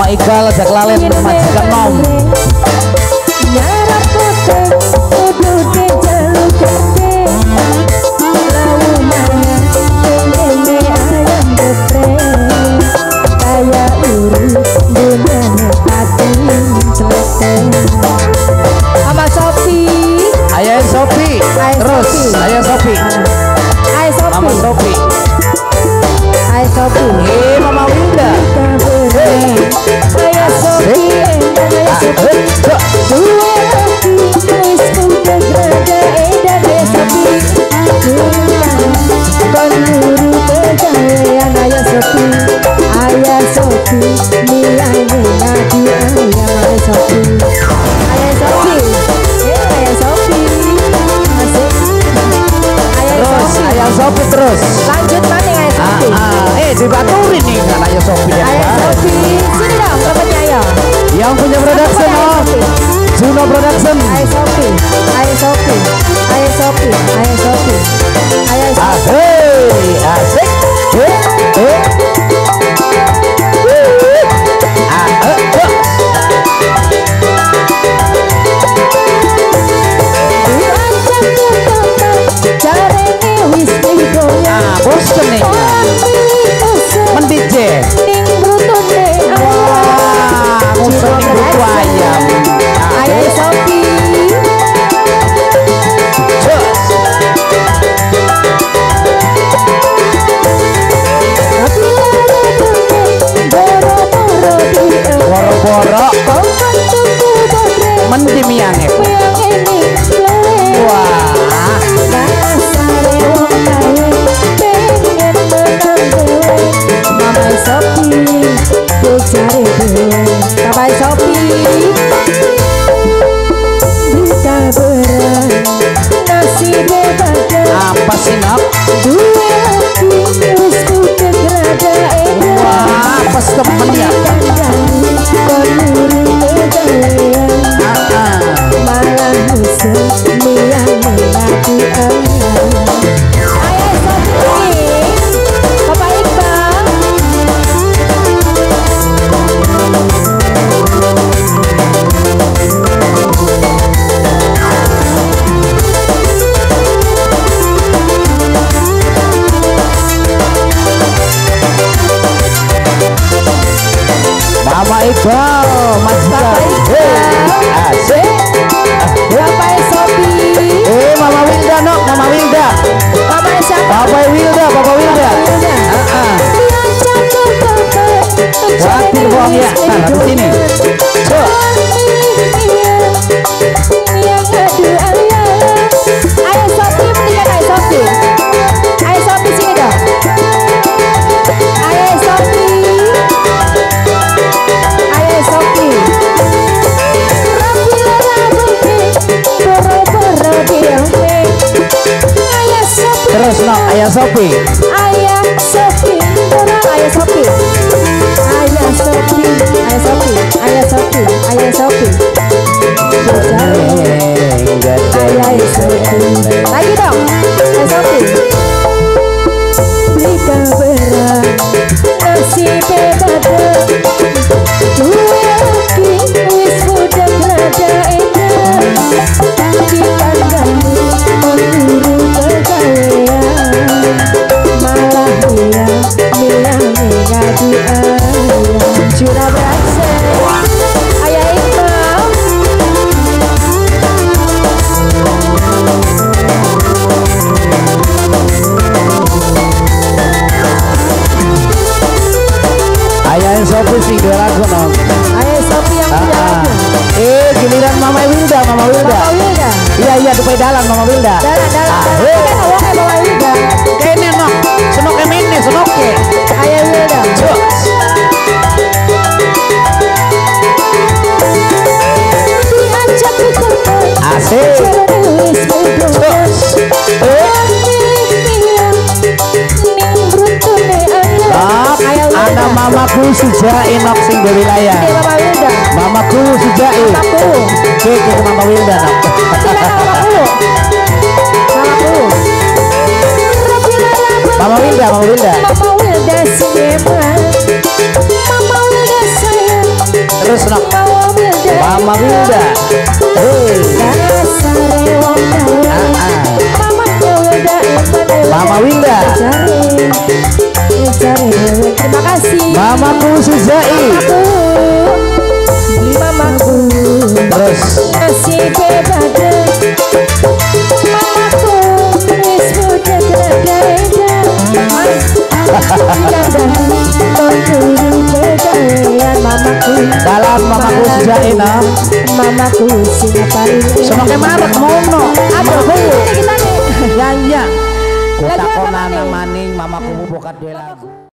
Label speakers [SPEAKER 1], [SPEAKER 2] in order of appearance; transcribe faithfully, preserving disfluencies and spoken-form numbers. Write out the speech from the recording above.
[SPEAKER 1] Iqbal ajak lalen majikan nom.
[SPEAKER 2] Sama Sopi.
[SPEAKER 1] Ayah Sopi. Terus ayah Sopi.
[SPEAKER 2] Ayah Sopi.
[SPEAKER 1] Mama Sopi.
[SPEAKER 2] Ayah Sopi.
[SPEAKER 1] Eh Mama Wilda.
[SPEAKER 2] Ayah Sopi. Ayah Sopi. Dua lagi wis kuda grada edan ayah Sopi. Penuru pegawaian ayah Sopi. Ayah Sopi. Nilainya ngadu ayam ayah Sopi. Ayah Sopi. Eh ayah Sopi. Masih.
[SPEAKER 1] Terus ayah Sopi terus.
[SPEAKER 2] Lanjut mana ayah Sopi?
[SPEAKER 1] Ah, ah. Eh dibaturin nih kan ayah Sopi ya.
[SPEAKER 2] Ayah Sopi. Sini dong bapaknya ayo.
[SPEAKER 1] Yang punya production oh. Juno Production.
[SPEAKER 2] Ayah Sopi. Ayah Sopi. Ayah Sopi. Ayah Sopi. Ayah Sopi.
[SPEAKER 1] Asik, asik. Eh, eh. Ah, eh, eh. Ah, bosen nih. Mendije. Wah, bosen nih buku ayam.
[SPEAKER 2] Ayah Sopi.
[SPEAKER 1] Cus. Boro-boro. Mendem yang wah.
[SPEAKER 2] Mama Sopi, ku cari dewe. Papa Sopi, bisa beran nasi bebada.
[SPEAKER 1] Apa sih nak?
[SPEAKER 2] Dua lagi wis kuda grada edan.
[SPEAKER 1] Wah, pas temen ya.
[SPEAKER 2] Penuru pegawaian.
[SPEAKER 1] Ah, ah.
[SPEAKER 2] Malah musuh niang ngadu ayam. Ayah Sopi, Papa Iqbal.
[SPEAKER 1] Mama Iqbal, majikan.
[SPEAKER 2] Bapak Iqbal.
[SPEAKER 1] Eh, asik.
[SPEAKER 2] Bapak Sopi.
[SPEAKER 1] Eh, Mama Wilda nok, Mama Wilda.
[SPEAKER 2] Mama siapa?
[SPEAKER 1] Bapak Wilda, Bapak Wilda.
[SPEAKER 2] Wilda.
[SPEAKER 1] Ah, ah. Khawatir bohong ya. Nah, di sini. Cuk.
[SPEAKER 2] Ayah Sopi mendingan Ayah Sopi. Ayah Sopi sini dong. Ayah Sopi. Ayah Sopi. Ayah Sopi.
[SPEAKER 1] Terus nok, ayah Sopi.
[SPEAKER 2] Ayah Sopi, orang Ayah Sopi, Ayah Sopi, Ayah Sopi, Ayah Sopi, Ayah Sopi,
[SPEAKER 1] Eh, enggak
[SPEAKER 2] Ayah Sopi, lagi dong, Ayah Sopi. Bika berat nasi bebada, dua lagi wis kuda grada edan. Di kandangmu menuru pegawaian. Malah dia bilang ngadu ayam. Juno Production. Ayah Iqbal.
[SPEAKER 1] Ayah Sopi sing dua lagu nok.
[SPEAKER 2] Ayah Sopi yang
[SPEAKER 1] Ah,
[SPEAKER 2] punya
[SPEAKER 1] ah.
[SPEAKER 2] lagu.
[SPEAKER 1] Eh, giliran Mama Wilda, Mama Wilda.
[SPEAKER 2] Mama Wilda.
[SPEAKER 1] Iya, iya, di pedalan Mama Wilda.
[SPEAKER 2] Dalam dalam
[SPEAKER 1] Ah,
[SPEAKER 2] dalam.
[SPEAKER 1] eh.
[SPEAKER 2] Kan awalnya Mama Wilda.
[SPEAKER 1] Kene nok, senoke mene, senoke.
[SPEAKER 2] Ayah Wilda.
[SPEAKER 1] Cus.
[SPEAKER 2] Diajak berkorban.
[SPEAKER 1] Asik.
[SPEAKER 2] Jarane wis muda.
[SPEAKER 1] Cus. Eh, Nok, ada mamaku Sujai nok sing di wilayah.
[SPEAKER 2] Ini Mama Wilda.
[SPEAKER 1] Mamaku Sujai.
[SPEAKER 2] Mamaku.
[SPEAKER 1] Oke, ke Mama Wilda nok.
[SPEAKER 2] Sila mamaku. Mamaku.
[SPEAKER 1] Mama Wilda, Mama Wilda.
[SPEAKER 2] Mama Wilda sing hebat. Mama Wilda sayang.
[SPEAKER 1] terus nok Mama Wilda hei Mama Wilda
[SPEAKER 2] terima kasih
[SPEAKER 1] Mamaku Suzai
[SPEAKER 2] Mamaku
[SPEAKER 1] terus
[SPEAKER 2] masih bebada Mamaku wis muda gede-gede Mamaku
[SPEAKER 1] dalam Mamaku Suzai no
[SPEAKER 2] Mamaku sing paling
[SPEAKER 1] semakin marek mono
[SPEAKER 2] apa kita nih
[SPEAKER 1] ya iya kota konana maning Mamaku bokat dua lagu.